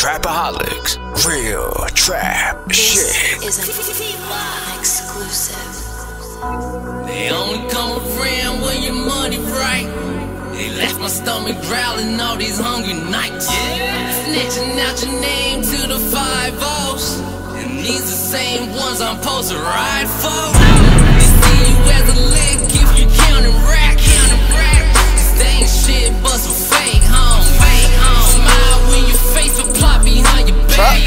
Trap-A-Holics, real trap shit. This is an exclusive. They only come around when your money right. They left my stomach growling all these hungry nights. Snitching out your name to the 5-0s, and these the same ones I'm supposed to ride for. They see you as a lick if you counting rack. This ain't shit but some fake home. Smile when your face will plot behind your back.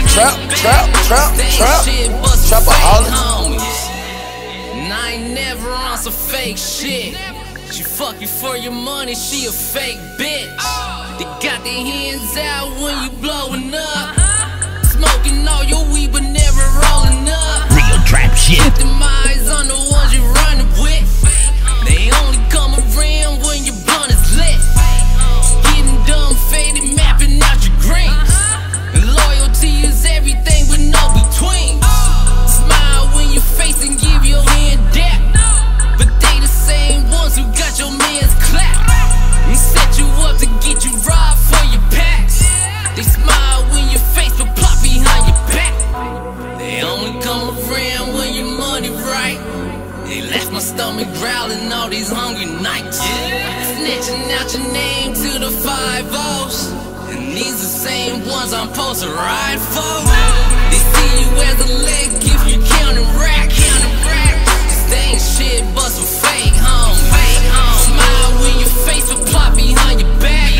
Trap-A-Holics. And I ain't never on some fake shit. She fuck you for your money, she a fake bitch. They got their hands out when you blowing up, smoking all your weed but never rolling up. Real trap shit. Keep them eyes on the ones you running with. They only come around when your blunt is lit. Getting dumb faded, mapping out your greens. And loyalty is everything with no between. Smile when you're facing, give your hand dap. But they the same ones who got your man's clap and set you up to get you robbed for your packs. They smile when your face will plot behind your back. They only come around when your money right. They left my stomach growling all these hungry nights. Snitching out your name to the 5-0s, and these the same ones I'm supposed to ride for. They see you as a lick if you counting rack. This ain't shit but some fake home. Smile when your face will plot behind your back.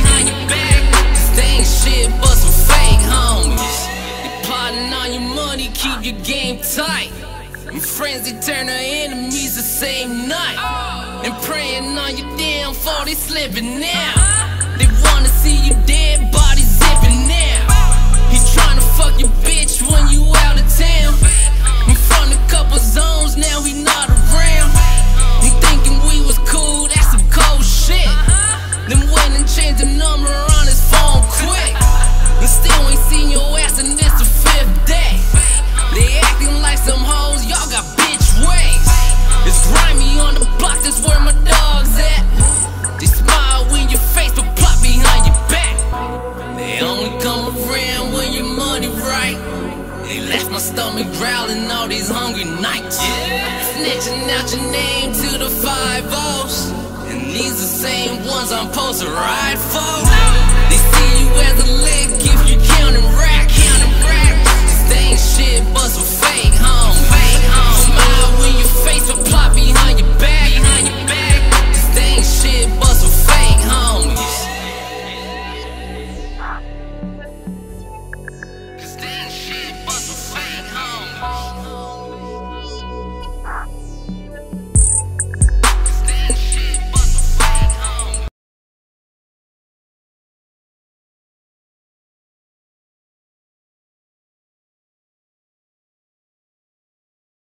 This ain't shit but some fake homies. They plotting on your money, keep your game tight. And friends, they turn to enemies the same night. And praying on your damn fall, they slipping now. They wanna see you dead, body zipping now. He tryna fuck your bitch when you out of town. In front of a couple zones, now he not around. He thinking we was cool, that's some cold shit. Then went and changed the number on his phone quick, and still ain't seen your ass, and this the 5th day. They acting like some hoes, y'all got bitch ways. It's grimy on the block, that's where my dog's at. They smile when your face will plot behind your back. They only come around when your money right. They left my stomach growling all these hungry nights. Snitching out your name to the 5-0s, and these the same ones I'm supposed to ride for. They see you as a lick